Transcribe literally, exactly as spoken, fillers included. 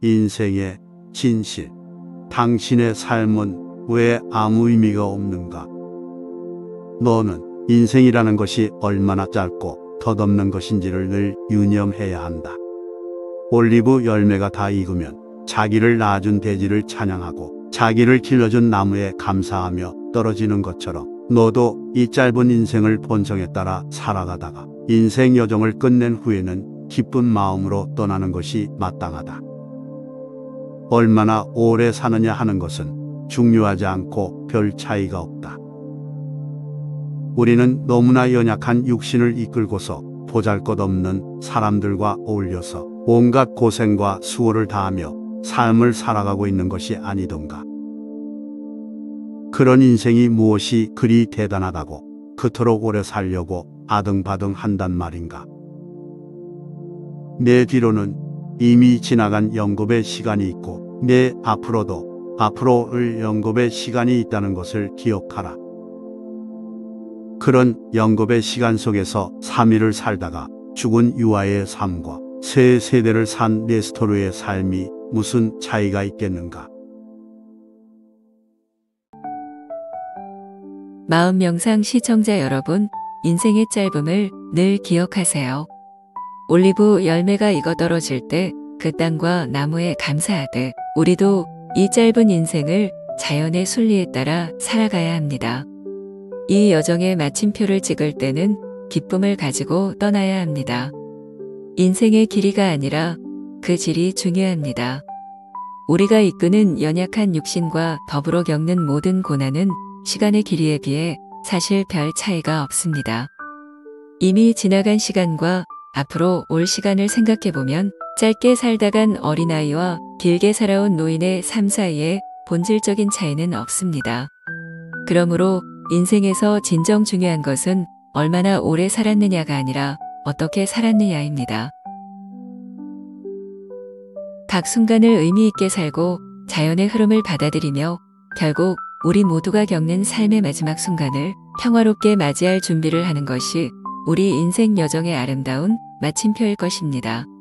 인생의 진실. 당신의 삶은 왜 아무 의미가 없는가? 너는 인생이라는 것이 얼마나 짧고 덧없는 것인지를 늘 유념해야 한다. 올리브 열매가 다 익으면 자기를 낳아준 돼지를 찬양하고 자기를 길러준 나무에 감사하며 떨어지는 것처럼 너도 이 짧은 인생을 본성에 따라 살아가다가 인생 여정을 끝낸 후에는 기쁜 마음으로 떠나는 것이 마땅하다. 얼마나 오래 사느냐 하는 것은 중요하지 않고 별 차이가 없다. 우리는 너무나 연약한 육신을 이끌고서 보잘것없는 사람들과 어울려서 온갖 고생과 수고를 다하며 삶을 살아가고 있는 것이 아니던가. 그런 인생이 무엇이 그리 대단하다고 그토록 오래 살려고 아등바등 한단 말인가. 내 뒤로는 이미 지나간 영겁의 시간이 있고 내 앞으로도 앞으로 올 영겁의 시간이 있다는 것을 기억하라. 그런 영겁의 시간 속에서 삼 일을 살다가 죽은 유아의 삶과 세 세대를 산 네스토르의 삶이 무슨 차이가 있겠는가. 마음명상 시청자 여러분, 인생의 짧음을 늘 기억하세요. 올리브 열매가 익어 떨어질 때 그 땅과 나무에 감사하듯 우리도 이 짧은 인생을 자연의 순리에 따라 살아가야 합니다. 이 여정의 마침표를 찍을 때는 기쁨을 가지고 떠나야 합니다. 인생의 길이가 아니라 그 질이 중요합니다. 우리가 이끄는 연약한 육신과 더불어 겪는 모든 고난은 시간의 길이에 비해 사실 별 차이가 없습니다. 이미 지나간 시간과 앞으로 올 시간을 생각해보면 짧게 살다간 어린아이와 길게 살아온 노인의 삶 사이에 본질적인 차이는 없습니다. 그러므로 인생에서 진정 중요한 것은 얼마나 오래 살았느냐가 아니라 어떻게 살았느냐입니다. 각 순간을 의미 있게 살고 자연의 흐름을 받아들이며 결국 우리 모두가 겪는 삶의 마지막 순간을 평화롭게 맞이할 준비를 하는 것이 우리 인생 여정의 아름다운 마침표일 것입니다.